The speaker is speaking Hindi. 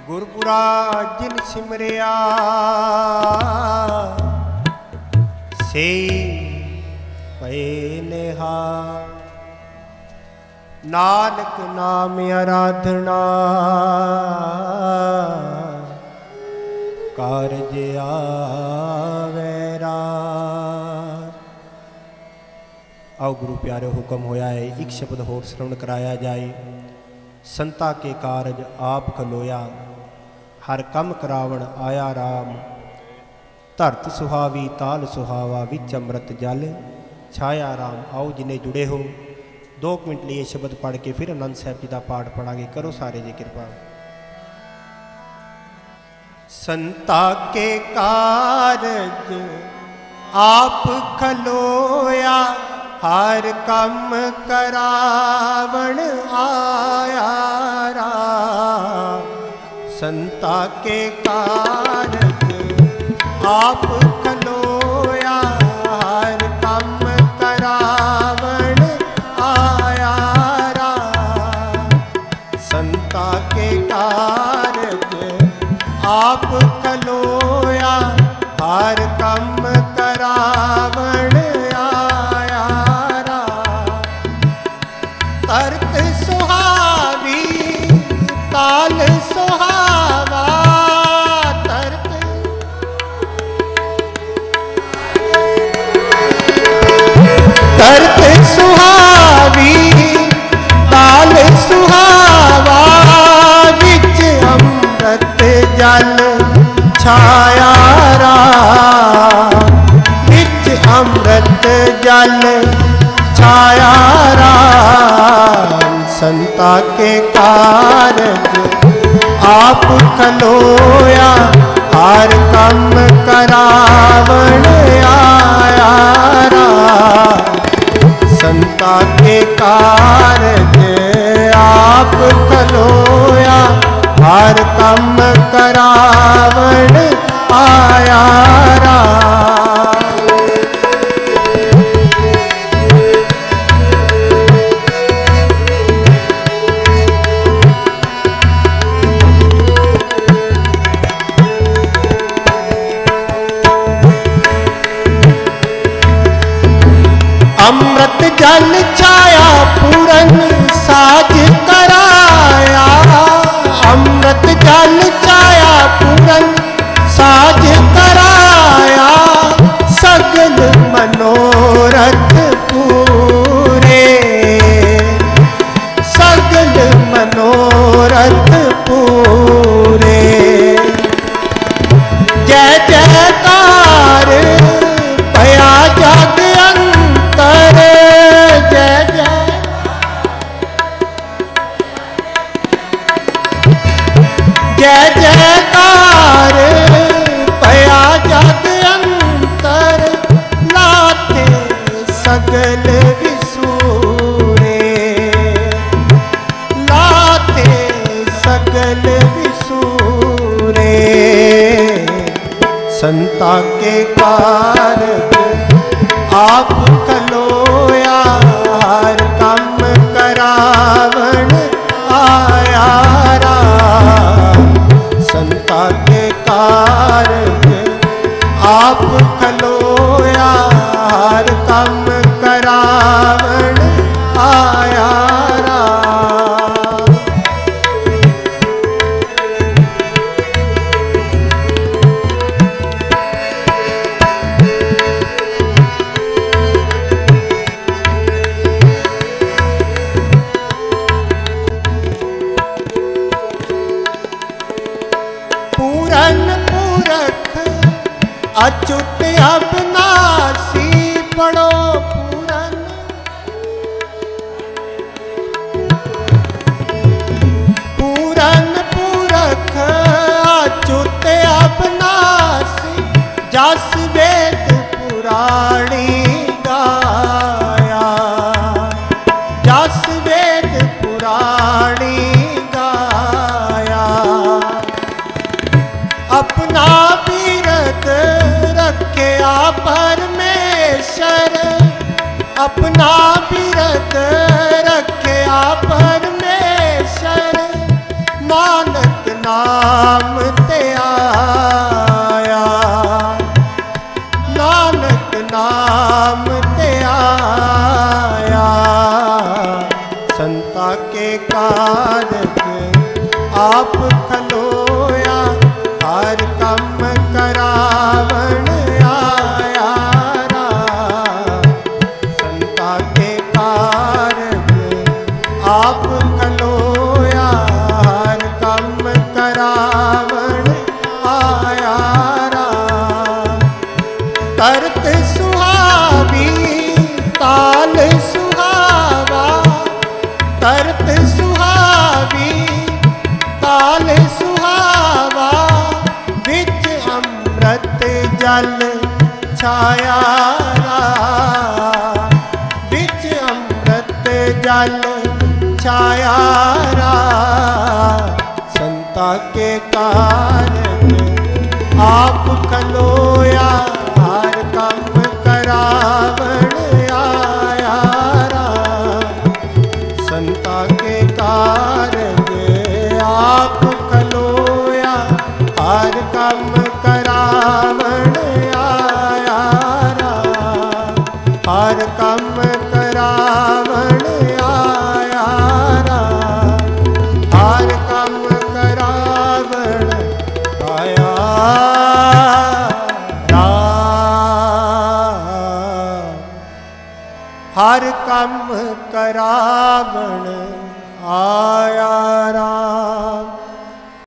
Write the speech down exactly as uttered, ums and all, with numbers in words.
गुरपुरा जिन सिमरिया से पे नेहा, नानक नाम आराधना कारज आवे रात। आओ गुरु प्यारे हुक्म होया है, एक शब्द होर श्रवण कराया जाए। संता के कारज आप खलोया, हर कम करावण आया राम। धरत सुहावी ताल सुहावा, विच अमृत जल छाया राम। आओ जिन्हें जुड़े हो दो मिनट लिए शब्द पढ़ के फिर आनंद साहब जी का पाठ पढ़ांगे। करो सारे जी कृपा। संता के कारज आप खलोया, हर कम करावण आया राम। संता के कारज आप खलोया, हर कम करावण आया राम। संता के कारज आप खलोया, हर कम करावण आया राम। तरत सुहावी ताल सुहावा, तरत तरत सुहावी ताल सुहावा, विच अमृत जल छाया राम। विच अमृत जल छाया राम। संता के कारज आप खलोया, हर कम करावण आया राम। संता के कारज आप खलोया, हर कम करावण आया राम। अमृत जल छाया पूरन साज कराया। अमृत जल छाया पूरन साज कराया, सगल मनोरथ पूरे। सगल मनोरथ पूरे। जय जयकार भया जग अंतर। जय जय जय जयकार भया जग अंतर, लाते सगल विसूरे। लाते सगल विसूरे। संता के कारज आप खलोया, हर कम करावण आया राम। संता के कारज आप खलोया, हर कम करावण आया राम। पूरन पूरख अच्युत अविनाशी, पढ़ो पूरन। पूरन पूरख अच्युत अविनाशी, जस वेद पुराणी गाया। जस वेद पुराणी गाया, अपना बीरत रख्या परमेश्वर। अपना बीरत रख्या परमेश्वर, नानक नाम करत सुहावी ताल सुहावा, करत सुहावी ताल सुहावा, विच अमृत जल छाया, विच अमृत जल छाया। संता के कारज आप खलोया, हर कम करावण आया। संता के कारज आप खलोया, हर कम करावण आया। हर कम करावण आया, हर कम करावण आया। हर कम करावण आया।